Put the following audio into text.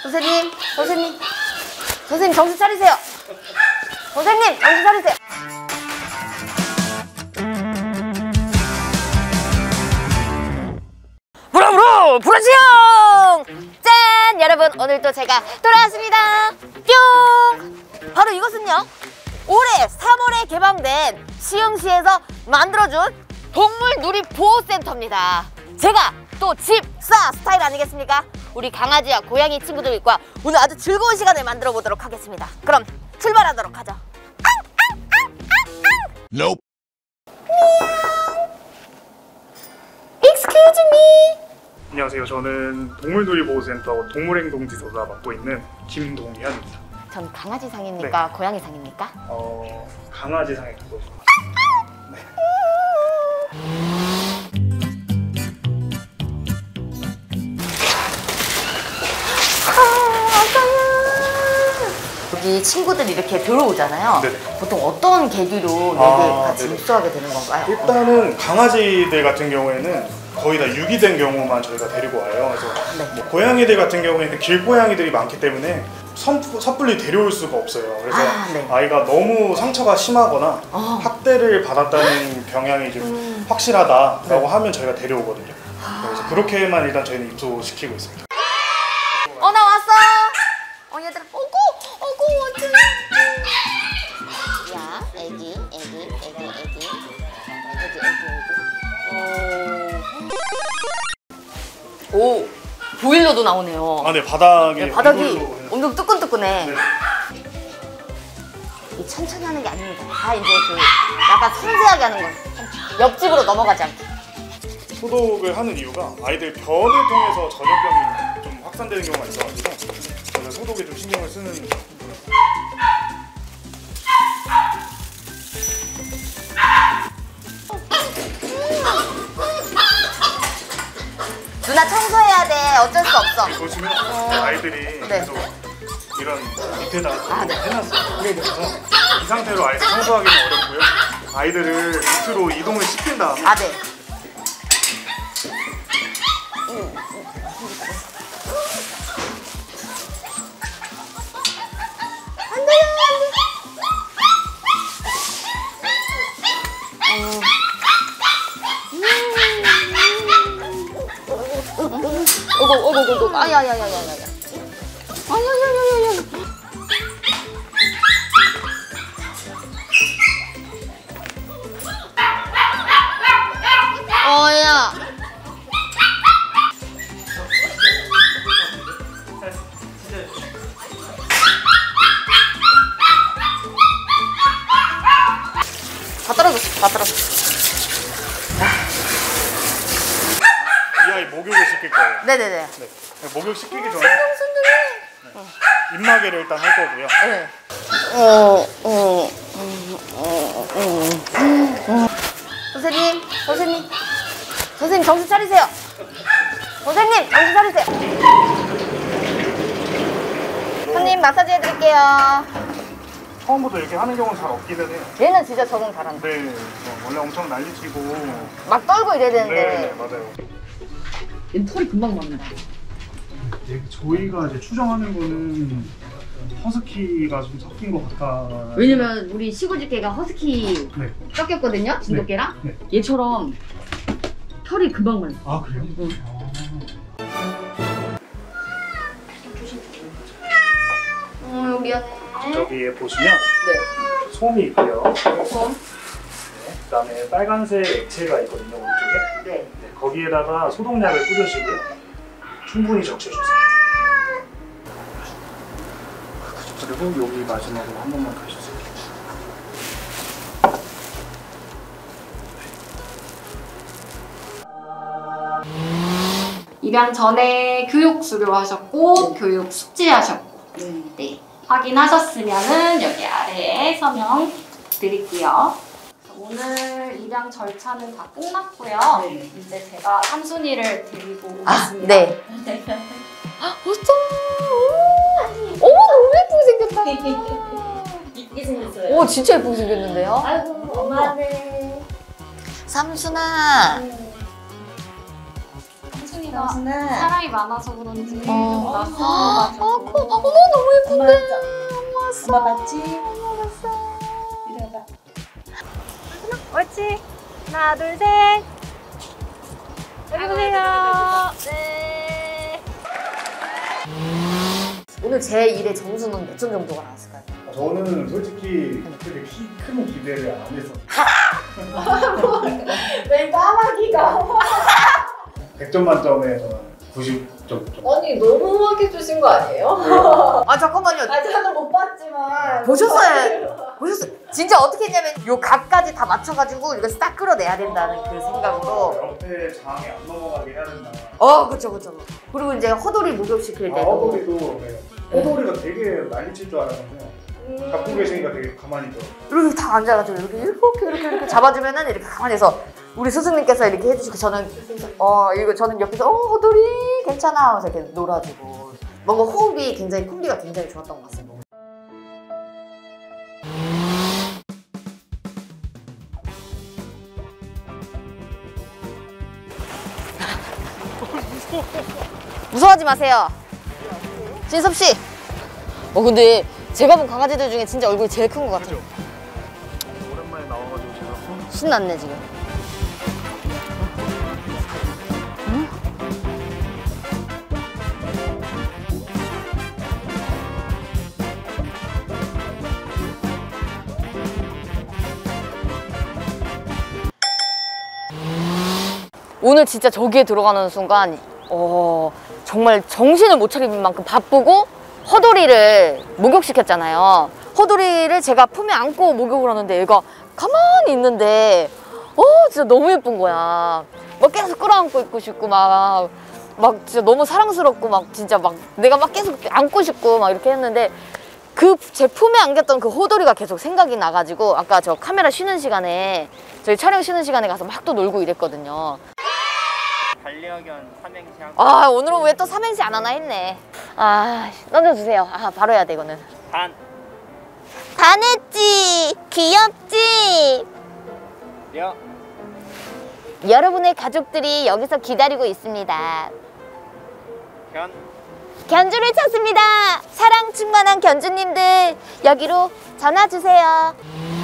선생님 정신 차리세요. 선생님 정신 차리세요. 브라브라 브라지형 짠! 여러분 오늘도 제가 돌아왔습니다. 뿅! 바로 이것은요, 올해 3월에 개방된 시흥시에서 만들어준 동물누리보호센터입니다. 제가 또 집사 스타일 아니겠습니까? 우리 강아지와 고양이 친구들과 오늘 아주 즐거운 시간을 만들어 보도록 하겠습니다. 그럼 출발하도록 하죠. Nope. Excuse me. 안녕하세요. 저는 동물누리보호센터 동물행동지도사 맡고 있는 김동현입니다. 전 강아지 상입니까? 네. 고양이 상입니까? 강아지 상에 갖고 있습니다. 네. 여기 친구들이 이렇게 들어오잖아요. 네네. 보통 어떤 계기로 여기 같이 네네. 입소하게 되는 건가요? 일단은 강아지들 같은 경우에는 거의 다 유기된 경우만 저희가 데리고 와요. 그래서 네. 뭐 고양이들 같은 경우에는 길고양이들이 많기 때문에 섣불리 데려올 수가 없어요. 그래서 네. 아이가 너무 상처가 심하거나 학대를 받았다는 경향이 좀 확실하다라고 하면 저희가 데려오거든요. 그래서 그렇게만 일단 저희는 입소시키고 있습니다. 나 왔어. 얘들아, 어구, 어째. 야, 애기. 오, 보일러도 나오네요. 아, 네, 바닥에 바닥이 온돌로 엄청 뜨끈뜨끈해. 네. 이 천천히 하는 게 아닙니다. 다 이제 그 약간 섬세하게 하는 거예요. 옆집으로 넘어가지 않게. 소독을 하는 이유가 아이들 변을 통해서 전염병이 좀 확산되는 경우가 있어가지고 저희가 소독에 좀 신경을 쓰는. 누나 청소해야 돼. 어쩔 수 없어. 보시면 아이들이 네. 계속 이런 밑에다가 네. 해놨어요. 네네. 그래서 이 상태로 아이들 청소하기는 어렵고요. 아이들을 밑으로 이동을 시킨 다음에 네. 어구, 아야야야야야. 야. 다 떨어졌어. 이 아이 목욕을 시킬 거예요. 네네네. 네. 목욕 시키기 전에 입마개를 일단 할 거고요. 네. 선생님 정신 차리세요. 선생님 정신 차리세요. 손님 마사지 해드릴게요. 처음부터 이렇게 하는 경우는 잘 없기는 해요. 얘는 진짜 적응 잘한다. 네, 원래 엄청 난리치고. 막 떨고 이래야 되는데. 네, 맞아요. 얘는 털이 금방 막는다. 저희가 이제 추정하는 거는 허스키가 좀 섞인 것 같다. 왜냐면 우리 시골집 개가 허스키 네. 섞였거든요. 진돗개랑. 네. 얘처럼 털이 금방 많아. 아, 그래요? 미안해. 저기에 보시면 솜이 있고요. 솜. 네, 그다음에 빨간색 액체가 있거든요, 오른쪽에. 네. 네, 거기에다가 소독약을 뿌려주고요. 충분히 적셔주세요. 그리고 여기 마지막으로 한 번만 더 해주세요. 입양 전에 교육 수료하셨고 교육 숙지하셨고 네. 확인하셨으면은 여기 아래에 서명 드릴게요. 오늘 입양 절차는 다 끝났고요. 이제 제가 삼순이를 데리고 오겠습니다. 네. 어쩜? 어머 너무 예쁘게 생겼다. 이쁘게 생겼어요. 오 진짜 예쁘게 생겼는데요? 아이고 엄마네. 삼순아. 삼순이가 사람이 많아서 그런지 좀 낯설어가지고 봤어. 엄마 봤지? 엄마 봤어. 이리 와봐. 옳지. 하나, 둘, 셋. 여기 보세요. 네. 오늘 제 일의 점수는 몇 점 정도가 나왔을까요? 저는 솔직히 그렇게 큰 기대를 안 했었어요. 왜 까마귀가? 100점 만점에 저는 90점. 아니 너무 후하게 주신 거 아니에요? 아 잠깐만요. 아 저는 못 봤지만 보셨어요? 보셨어요? 진짜 어떻게 했냐면 요 각까지 다 맞춰가지고 이거 싹 끌어내야 된다는 그 생각으로. 옆에 장에 안 넘어가게 해야 된다. 그쵸. 그리고 이제 허돌이 목욕시킬 때도. 허돌이도 허돌이가 되게 난리칠 줄 알았는데 갖고 계시니까 되게 가만히 있더라고요. 이렇게 다 앉아가지고 이렇게 잡아주면은 이렇게 가만히 있어. 우리 스승님께서 이렇게 해주시고 저는 저는 옆에서 허돌이 괜찮아 하면서 이렇게 놀아주고 뭔가 호흡이 굉장히 콤비가 굉장히 좋았던 것 같습니다. 무서워하지 마세요. 진섭 씨. 근데 제가 본 강아지들 중에 진짜 얼굴이 제일 큰 것 같아요. 오랜만에 나와가지고 제가 신났네 지금. 오늘 진짜 저기에 들어가는 순간 정말 정신을 못 차릴 만큼 바쁘고 허돌이를 목욕시켰잖아요. 허돌이를 제가 품에 안고 목욕을 하는데 얘가 가만히 있는데 진짜 너무 예쁜 거야. 막 계속 끌어안고 있고 싶고 막 진짜 너무 사랑스럽고 막 진짜 막 내가 막 계속 안고 싶고 막 이렇게 했는데 그 제 품에 안겼던 그 호돌이가 계속 생각이 나가지고 아까 저 카메라 쉬는 시간에 저희 촬영 쉬는 시간에 가서 막 또 놀고 이랬거든요. 반려견 삼행시 하고 오늘은 왜 또 삼행시 안 하나 했네. 던져주세요. 바로 해야 돼 이거는. 반했지. 귀엽지. 려 여러분의 가족들이 여기서 기다리고 있습니다. 견 견주를 찾습니다. 사랑 충만한 견주님들 여기로 전화 주세요.